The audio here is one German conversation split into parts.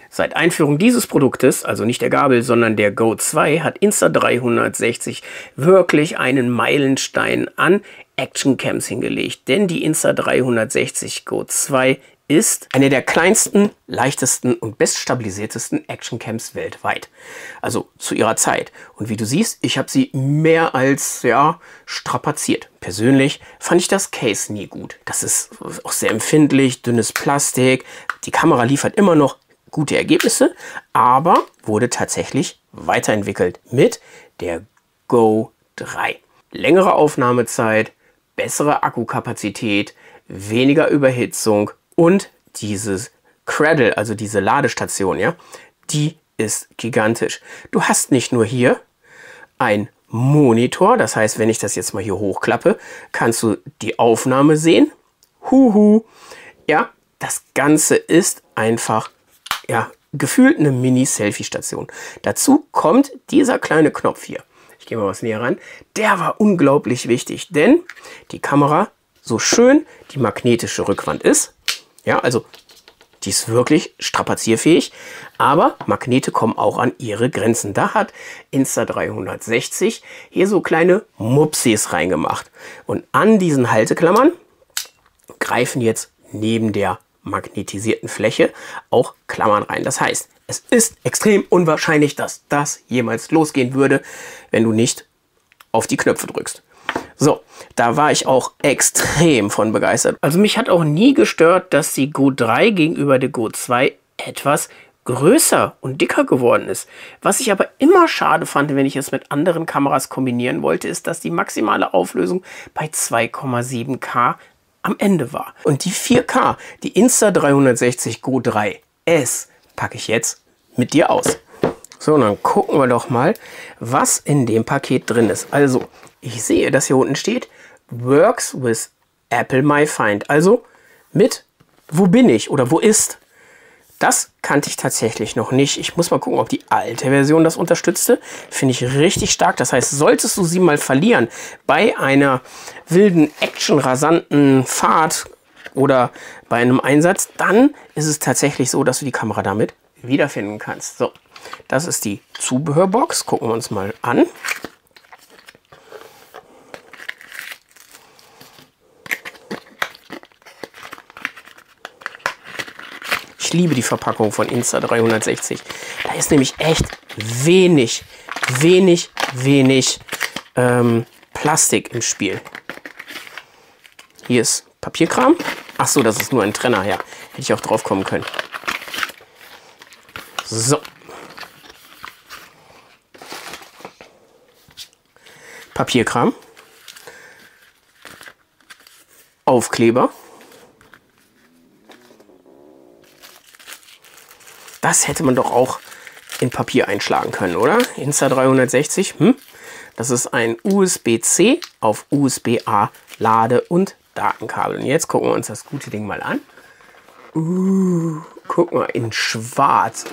Seit Einführung dieses Produktes, also nicht der Gabel, sondern der Go 2, hat Insta360 wirklich einen Meilenstein an Actioncams hingelegt. Denn die Insta360 Go 2 ist eine der kleinsten, leichtesten und beststabilisiertesten Actioncams weltweit. Also zu ihrer Zeit. Und wie du siehst, ich habe sie mehr als strapaziert. Persönlich fand ich das Case nie gut. Das ist auch sehr empfindlich, dünnes Plastik. Die Kamera liefert immer noch gute Ergebnisse, aber wurde tatsächlich weiterentwickelt mit der Go 3. Längere Aufnahmezeit, bessere Akkukapazität, weniger Überhitzung und dieses Cradle, also diese Ladestation, ja, die ist gigantisch. Du hast nicht nur hier ein Monitor, das heißt, wenn ich das jetzt mal hier hochklappe, kannst du die Aufnahme sehen. Ja, das Ganze ist einfach gefühlt eine Mini-Selfie-Station. Dazu kommt dieser kleine Knopf hier. Ich gehe mal was näher ran. Der war unglaublich wichtig, denn die Kamera, so schön die magnetische Rückwand ist, ja, also die ist wirklich strapazierfähig, aber Magnete kommen auch an ihre Grenzen. Da hat Insta360 hier so kleine Mupsis reingemacht. Und an diesen Halteklammern greifen jetzt neben der magnetisierten Fläche auch Klammern rein. Das heißt, es ist extrem unwahrscheinlich, dass das jemals losgehen würde, wenn du nicht auf die Knöpfe drückst. So, da war ich auch extrem von begeistert. Also mich hat auch nie gestört, dass die Go 3 gegenüber der Go 2 etwas größer und dicker geworden ist. Was ich aber immer schade fand, wenn ich es mit anderen Kameras kombinieren wollte, ist, dass die maximale Auflösung bei 2,7K am Ende war. Und die 4K, die Insta360 Go 3S, packe ich jetzt mit dir aus. So, und dann gucken wir doch mal, was in dem Paket drin ist. Also, ich sehe, dass hier unten steht, Works with Apple My Find. Also mit wo bin ich oder wo ist. Das kannte ich tatsächlich noch nicht. Ich muss mal gucken, ob die alte Version das unterstützte. Finde ich richtig stark. Das heißt, solltest du sie mal verlieren bei einer wilden, actionrasanten Fahrt oder bei einem Einsatz, dann ist es tatsächlich so, dass du die Kamera damit wiederfinden kannst. So, das ist die Zubehörbox. Gucken wir uns mal an. Ich liebe die Verpackung von Insta360. Da ist nämlich echt wenig Plastik im Spiel. Hier ist Papierkram. Ach so, das ist nur ein Trenner. Ja, hätte ich auch drauf kommen können. So. Papierkram. Aufkleber. Das hätte man doch auch in Papier einschlagen können, oder? Insta360. Das ist ein USB-C auf USB-A Lade- und Datenkabel. Und jetzt gucken wir uns das gute Ding mal an. Guck mal, in schwarz.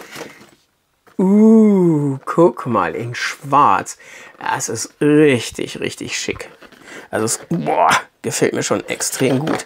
Guck mal, in schwarz. Das ist richtig schick. Also es, gefällt mir schon extrem gut.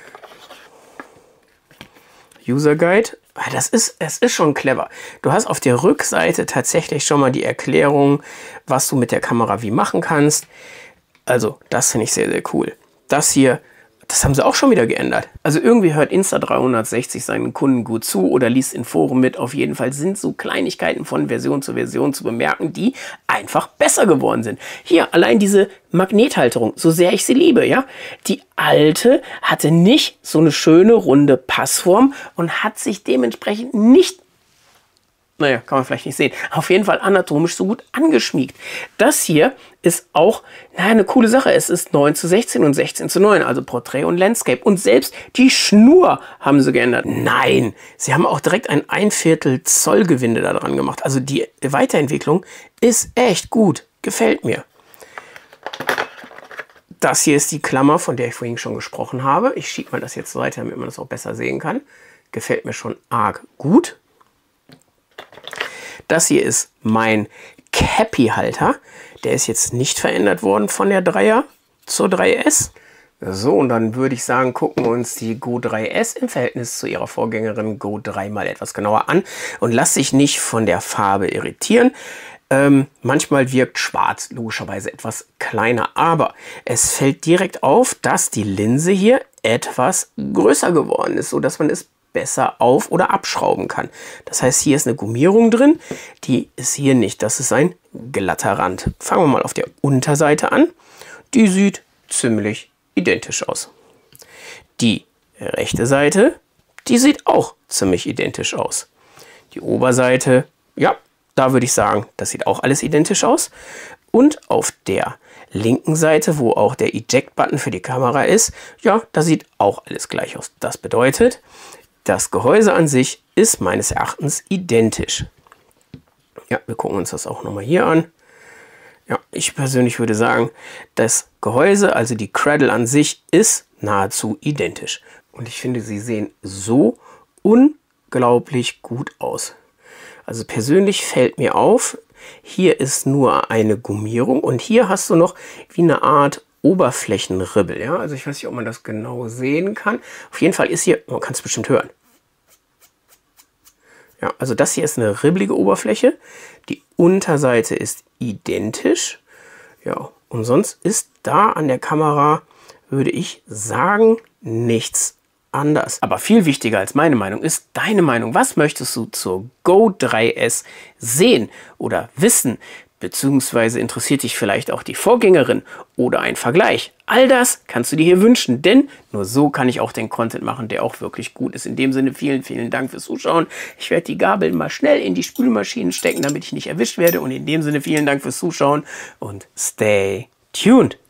User Guide. Es ist schon clever. Du hast auf der Rückseite tatsächlich schon mal die Erklärung, was du mit der Kamera wie machen kannst. Also, das finde ich sehr cool. Das hier, das haben sie auch schon wieder geändert. Also irgendwie hört Insta360 seinen Kunden gut zu oder liest in Foren mit. Auf jeden Fall sind so Kleinigkeiten von Version zu Version zu bemerken, die einfach besser geworden sind. Hier, allein diese Magnethalterung, so sehr ich sie liebe, ja. Die alte hatte nicht so eine schöne runde Passform und hat sich dementsprechend nicht, naja, kann man vielleicht nicht sehen, auf jeden Fall anatomisch so gut angeschmiegt. Das hier ist auch, naja, eine coole Sache. Es ist 9:16 und 16:9, also Portrait und Landscape. Und selbst die Schnur haben sie geändert. Nein, sie haben auch direkt ein 1/4 Zoll Gewinde da dran gemacht. Also die Weiterentwicklung ist echt gut. Gefällt mir. Das hier ist die Klammer, von der ich vorhin schon gesprochen habe. Ich schiebe mal das jetzt weiter, damit man das auch besser sehen kann. Gefällt mir schon arg gut. Das hier ist mein Cappy-Halter. Der ist jetzt nicht verändert worden von der 3er zur 3S. So, und dann würde ich sagen, gucken wir uns die Go 3S im Verhältnis zu ihrer Vorgängerin Go 3 mal etwas genauer an. Und lass dich nicht von der Farbe irritieren. Manchmal wirkt schwarz logischerweise etwas kleiner, aber es fällt direkt auf, dass die Linse hier etwas größer geworden ist, sodass man es besser auf- oder abschrauben kann. Das heißt, hier ist eine Gummierung drin, die ist hier nicht. Das ist ein glatter Rand. Fangen wir mal auf der Unterseite an. Die sieht ziemlich identisch aus. Die rechte Seite, die sieht auch ziemlich identisch aus. Die Oberseite, ja, da würde ich sagen, das sieht auch alles identisch aus. Und auf der linken Seite, wo auch der Eject-Button für die Kamera ist, ja, da sieht auch alles gleich aus. Das bedeutet, das Gehäuse an sich ist meines Erachtens identisch. Ja, wir gucken uns das auch nochmal hier an. Ja, ich persönlich würde sagen, das Gehäuse, also die Cradle an sich, ist nahezu identisch. Und ich finde, sie sehen so unglaublich gut aus. Also persönlich fällt mir auf, hier ist nur eine Gummierung und hier hast du noch wie eine Art Oberflächenribbel. Ja? Also ich weiß nicht, ob man das genau sehen kann. Auf jeden Fall ist hier, man kann es bestimmt hören. Ja, also das hier ist eine ribbelige Oberfläche. Die Unterseite ist identisch. Ja, und sonst ist da an der Kamera, würde ich sagen, nichts anders. Aber viel wichtiger als meine Meinung ist deine Meinung. Was möchtest du zur Go 3S sehen oder wissen? Beziehungsweise interessiert dich vielleicht auch die Vorgängerin oder ein Vergleich. All das kannst du dir hier wünschen, denn nur so kann ich auch den Content machen, der auch wirklich gut ist. In dem Sinne vielen, vielen Dank fürs Zuschauen. Ich werde die Gabel mal schnell in die Spülmaschine stecken, damit ich nicht erwischt werde. Und in dem Sinne vielen Dank fürs Zuschauen und stay tuned.